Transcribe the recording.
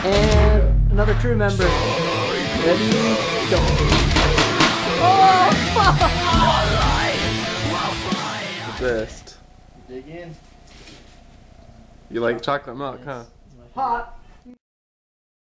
And another crew member. Ready, go. Oh, fuck! Best. Dig in. You like chocolate milk, huh? Hot.